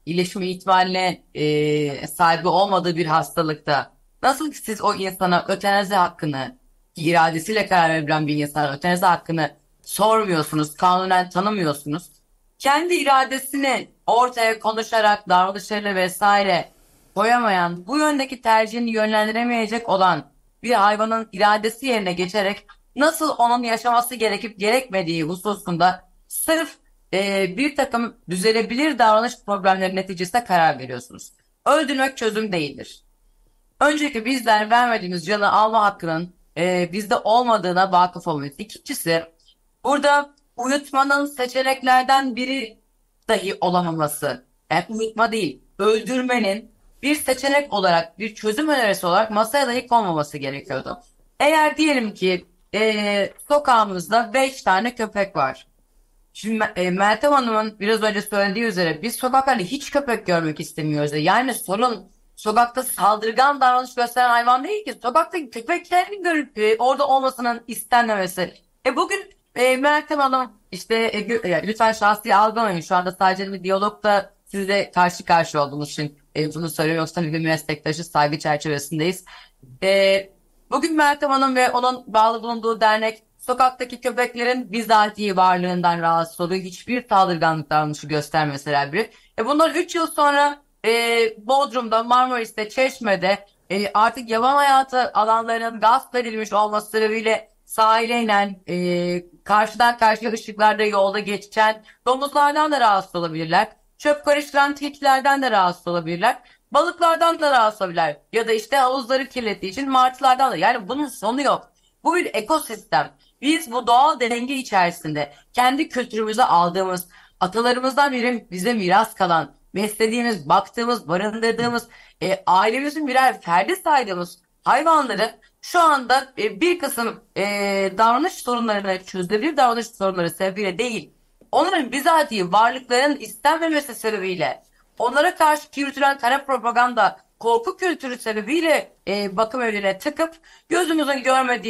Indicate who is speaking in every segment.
Speaker 1: iyileşme ihtimaline sahibi olmadığı bir hastalıkta nasıl ki siz o insana ötenazi hakkını, iradesiyle karar verebilen bir insana ötenazi hakkını sormuyorsunuz, kanunen tanımıyorsunuz. Kendi iradesini ortaya konuşarak, davranışlarıyla vesaire koyamayan, bu yöndeki tercihini yönlendiremeyecek olan bir hayvanın iradesi yerine geçerek nasıl onun yaşaması gerekip gerekmediği hususunda sırf bir takım düzelebilir davranış problemleri neticesinde karar veriyorsunuz. Öldürmek çözüm değildir. Önceki bizler vermediğimiz canı alma hakkının bizde olmadığına vakıf olmalıyız. İkincisi, burada uyutmanın seçeneklerden biri dahi olamaması. Yani uyutma değil, öldürmenin bir seçenek olarak, bir çözüm önerisi olarak masaya dahi konmaması gerekiyordu. Eğer diyelim ki sokağımızda 5 tane köpek var. Şimdi Meltem Hanım'ın biraz önce söylediği üzere biz sokaklarda hiç köpek görmek istemiyoruz. Yani sorun sokakta saldırgan davranış gösteren hayvan değil ki. Sokaktaki köpeklerin görüp orada olmasının istenmemesi. Bugün Meltem Hanım işte lütfen şahsi algılamayın. Şu anda sadece bir diyalogda sizle karşı karşıya olduğumuz için bunu söylüyorum. Yoksa bir meslektaşı saygı çerçevesindeyiz. E, Bugün Meltem Hanım ve onun bağlı bulunduğu dernek sokaktaki köpeklerin bizatihi varlığından rahatsız oluyor. Hiçbir saldırganlık davranışı göstermeseler bile. Bundan 3 yıl sonra Bodrum'da, Marmaris'te, Çeşme'de artık yaban hayatı alanlarının gasp edilmiş olması sebebiyle sahile inen, karşıdan karşıya ışıklarda yolda geçen domuzlardan da rahatsız olabilirler. Çöp karıştıran tilkilerden de rahatsız olabilirler. Balıklardan da rahatsız olabilirler. Ya da işte havuzları kirlettiği için martılardan da. Yani bunun sonu yok. Bu bir ekosistem. Biz bu doğal denge içerisinde kendi kültürümüze aldığımız, atalarımızdan biri bize miras kalan, beslediğimiz, baktığımız, barındırdığımız, ailemizin birer ferdi saydığımız hayvanları şu anda bir kısım davranış sorunlarına, çözülebilir davranış sorunları sebebiyle değil, onların bizatihi varlıklarının istenmemesi sebebiyle, onlara karşı yürütülen kara propaganda, korku kültürü sebebiyle bakım evlerine tıkıp gözümüzün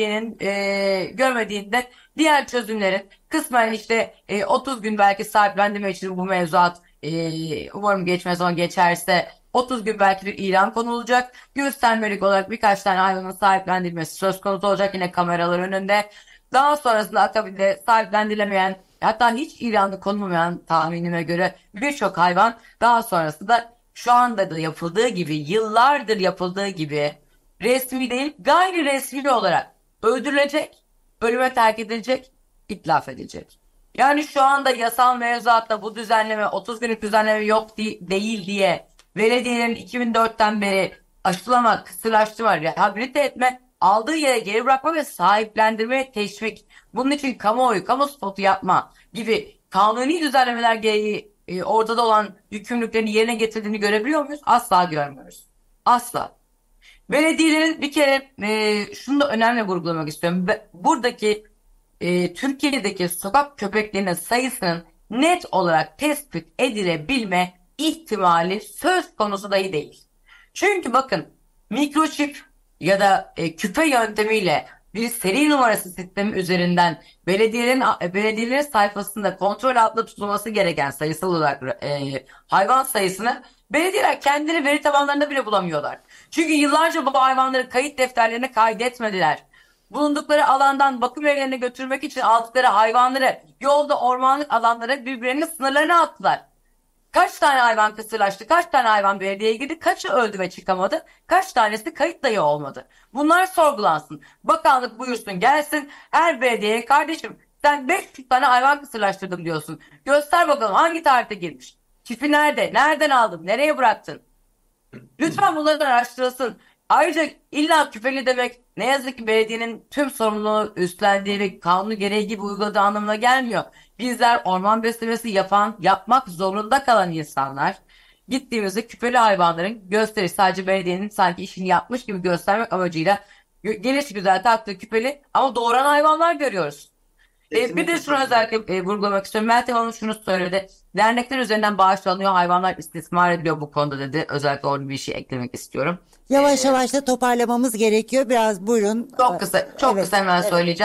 Speaker 1: görmediğinde diğer çözümlerin kısmen işte 30 gün belki sahiplendirme için bu mevzuat umarım geçmez, on geçerse 30 gün belki bir ilan konulacak. Göstermelik olarak birkaç tane hayvanın sahiplendirilmesi söz konusu olacak yine kameralar önünde. Daha sonrasında akabinde sahiplendirilemeyen, hatta hiç ilanda konulmayan tahminime göre birçok hayvan daha sonrasında şu anda da yapıldığı gibi, yıllardır yapıldığı gibi resmi değil gayri resmi olarak öldürülecek, ölüme terk edilecek, itlaf edilecek. Yani şu anda yasal mevzuatta bu düzenleme 30 günlük düzenleme yok değil diye belediyelerin 2004'ten beri aşılama, kısırlaştırma, rehabilite etme, aldığı yere geri bırakma ve sahiplendirmeye teşvik, bunun için kamuoyu, kamu spotu yapma gibi kanuni düzenlemeler gereği ortada olan yükümlülüklerini yerine getirdiğini görebiliyor muyuz? Asla görmüyoruz. Asla. Belediyelerin bir kere şunu da önemli vurgulamak istiyorum. Buradaki Türkiye'deki sokak köpeklerinin sayısının net olarak tespit edilebilme ihtimali söz konusu dahi değil. Çünkü bakın mikroçip ya da küpe yöntemiyle bir seri numarası sistemi üzerinden belediyelerin sayfasında kontrol altında tutulması gereken sayısal olarak hayvan sayısını belediyeler kendileri veri tabanlarında bile bulamıyorlar. Çünkü yıllarca bu hayvanları kayıt defterlerine kaydetmediler. Bulundukları alandan bakım evlerine götürmek için aldıkları hayvanları yolda ormanlık alanlara birbirlerinin sınırlarına attılar. Kaç tane hayvan kısırlaştı, kaç tane hayvan belediyeye girdi, kaçı öldü ve çıkamadı, kaç tanesi kayıt dahi olmadı. Bunlar sorgulansın. Bakanlık buyursun gelsin her belediyeye kardeşim sen 500 tane hayvan kısırlaştırdım diyorsun. Göster bakalım hangi tarihte girmiş. Çipi nerede? Nereden aldın? Nereye bıraktın? Lütfen bunların araştırılsın. Ayrıca illa küfeli demek ne yazık ki belediyenin tüm sorumluluğu üstlendiği ve kanunu gereği gibi uyguladığı anlamına gelmiyor. Bizler orman beslemesi yapan, yapmak zorunda kalan insanlar gittiğimizde küpeli hayvanların gösterisi sadece belediyenin sanki işini yapmış gibi göstermek amacıyla geliş güzel taktığı küpeli ama doğuran hayvanlar görüyoruz. Bir de
Speaker 2: Kesinlikle
Speaker 1: şunu
Speaker 2: katılıyorum.
Speaker 1: özellikle vurgulamak istiyorum. Meltem Hanım şunu söyledi. Dernekler üzerinden bağışlanıyor, hayvanlar istismar ediliyor bu konuda dedi. Özellikle orada bir şey eklemek istiyorum.
Speaker 3: Yavaş
Speaker 1: E,
Speaker 3: yavaş da toparlamamız gerekiyor. Biraz buyurun.
Speaker 1: Çok kısa, çok
Speaker 3: Evet,
Speaker 1: kısa hemen
Speaker 3: evet.
Speaker 1: söyleyeceğim.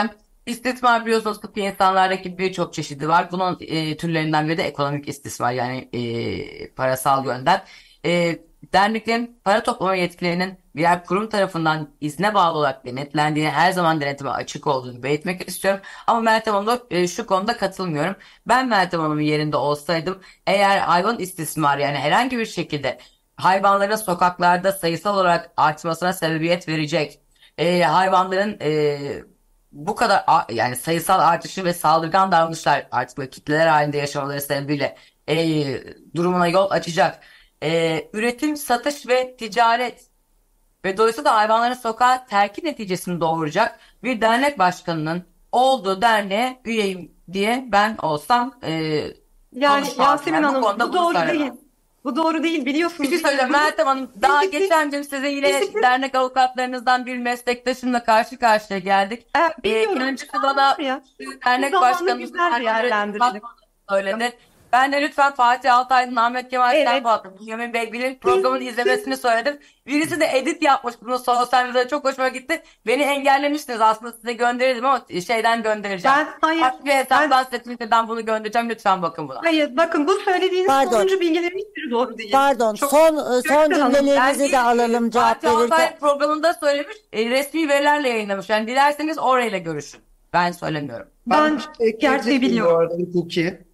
Speaker 1: İstismar biliyorsunuz tıpkı insanlardaki birçok çeşidi var. Bunun türlerinden biri de ekonomik istismar yani parasal yönden. Derneklerin para toplama yetkilerinin birer kurum tarafından izne bağlı olarak denetlendiğini, her zaman denetime açık olduğunu belirtmek istiyorum. Ama Meltem Hanım'a şu konuda katılmıyorum. Ben Meltem Hanım'ın yerinde olsaydım eğer hayvan istismarı yani herhangi bir şekilde hayvanların sokaklarda sayısal olarak artmasına sebebiyet verecek hayvanların bu kadar yani sayısal artışı ve saldırgan davranışlar artık böyle kitleler halinde yaşamaları sebebiyle durumuna yol açacak. Üretim, satış ve ticaret ve dolayısıyla da hayvanların sokağa terki neticesini doğuracak bir dernek başkanının olduğu derneğe üyeyim diye ben olsam
Speaker 2: Yani
Speaker 1: konuşmazdım.
Speaker 2: Yasemin
Speaker 1: Yani bu
Speaker 2: Hanım,
Speaker 1: konuda
Speaker 2: bu
Speaker 1: bunu
Speaker 2: doğru
Speaker 1: söylemem.
Speaker 2: değil. Bu doğru değil,
Speaker 1: Bir
Speaker 2: biliyorsunuz.
Speaker 1: şey söyleyeyim Meltem Hanım. Daha geçen gün size yine
Speaker 2: Disiplin,
Speaker 1: dernek avukatlarınızdan bir meslektaşımla karşı karşıya geldik.
Speaker 2: biliyorum.
Speaker 1: Kendisi
Speaker 2: Var
Speaker 1: bana
Speaker 2: ya, bu
Speaker 1: dernek
Speaker 2: zamanı
Speaker 1: başkanımızın
Speaker 2: güzel
Speaker 1: hakaret
Speaker 2: değerlendirelim.
Speaker 1: söyledi. Ben de lütfen Fatih Altaylı'nın Ahmet Kemal
Speaker 2: Evet.
Speaker 1: Şenfat'ın Bünyamin Belgil'in programın izlemesini söyledim. Birisi de edit yapmış bunu sosyal medyada çok hoşuma gitti. Beni engellemiştiniz aslında size gönderirdim ama şeyden göndereceğim.
Speaker 2: Hayır,
Speaker 1: Farklı bir hesaptan size Twitter'dan bunu göndereceğim. Lütfen bakın buna.
Speaker 2: hayır. Bakın, bu söylediğiniz
Speaker 3: Pardon.
Speaker 2: sonuncu bilgilerin hiçbiri doğru değil.
Speaker 3: Pardon,
Speaker 2: Çok
Speaker 3: son
Speaker 2: Gökhan Hanım,
Speaker 3: cümlelerinizi de alalım cevap
Speaker 1: Fatih Altay
Speaker 3: verirken.
Speaker 1: programında söylemiş, resmi verilerle yayınlamış. Yani dilerseniz orayla görüşün. Ben söylemiyorum.
Speaker 2: ben gerçeği
Speaker 4: Gerçek bu
Speaker 2: biliyorum.
Speaker 4: arada hukuki.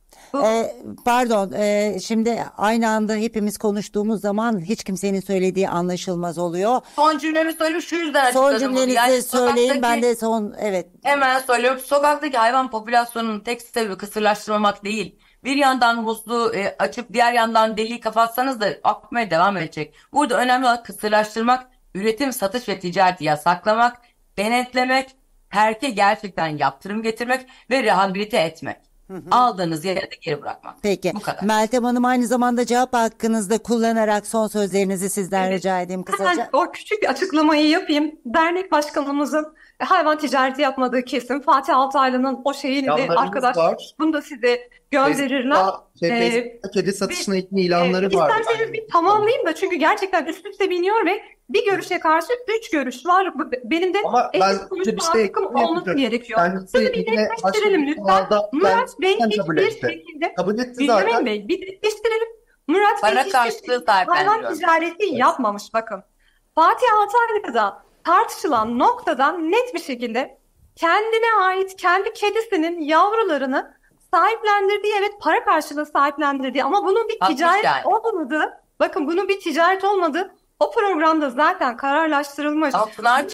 Speaker 3: Pardon, şimdi aynı anda hepimiz konuştuğumuz zaman hiç kimsenin söylediği anlaşılmaz oluyor.
Speaker 1: Son cümlemi söyleyeyim şu yüzden
Speaker 3: Son
Speaker 1: açıkladım bunu.
Speaker 3: cümlenizi
Speaker 1: Yani
Speaker 3: söyleyin, ben
Speaker 1: sokaktaki-
Speaker 3: de son, evet.
Speaker 1: Hemen söylüyorum. Sokaktaki hayvan popülasyonunun tek sebebi kısırlaştırmamak değil. Bir yandan musluğu açıp diğer yandan deliği kapatsanız da akmaya devam edecek. Burada önemli olan kısırlaştırmak, üretim, satış ve ticareti yasaklamak, denetlemek, terke gerçekten yaptırım getirmek ve rehabilite etmek. Aldığınız yere de geri bırakmak.
Speaker 3: Peki.
Speaker 1: Bu kadar.
Speaker 3: Meltem Hanım, aynı zamanda cevap hakkınızda kullanarak son sözlerinizi sizden rica edeyim kısaca.
Speaker 2: Hemen o küçük bir açıklamayı yapayım. Dernek başkanımızın hayvan ticareti yapmadığı kesin. Fatih Altaylı'nın o şeyini de
Speaker 4: İlanlarımız
Speaker 2: arkadaş,
Speaker 4: var.
Speaker 2: bunu da size gönderirler.
Speaker 4: Facebook'ta kedi satışına ilgili ilanları var.
Speaker 2: İsterseniz bir tamamlayayım da, çünkü gerçekten üst üste biniyor ve bir görüşe karşı 3 görüş var. Benim de
Speaker 4: Ama ben
Speaker 2: etik konuşma
Speaker 4: bir şey
Speaker 2: hakkım olması
Speaker 4: yapacağım.
Speaker 2: gerekiyor.
Speaker 4: Kendisi
Speaker 2: Bunu bir
Speaker 4: yine başka
Speaker 2: netleştirelim
Speaker 4: bir
Speaker 2: lütfen.
Speaker 4: kanalda
Speaker 2: Murat Bey
Speaker 4: kendisi kabul
Speaker 2: hiçbir
Speaker 4: etti.
Speaker 2: şekilde,
Speaker 4: Kabul etti
Speaker 2: Bünyamin
Speaker 4: zaten.
Speaker 2: Bey, bir netleştirelim. Murat Bey
Speaker 1: Para
Speaker 2: hiçbir
Speaker 1: karşılığı
Speaker 2: şekilde hayvan
Speaker 1: sahiplendiriyor.
Speaker 2: ticareti yapmamış, bakın. Fatih Altaylı'da tartışılan noktadan net bir şekilde kendine ait kendi kedisinin yavrularını sahiplendirdiği, evet, para karşılığı sahiplendirdiği, ama bunun bir
Speaker 1: Hakmış
Speaker 2: ticaret
Speaker 1: yani.
Speaker 2: olmadığı, bakın bunun bir ticaret olmadığı o programda zaten kararlaştırılmış.
Speaker 1: Ama Pınar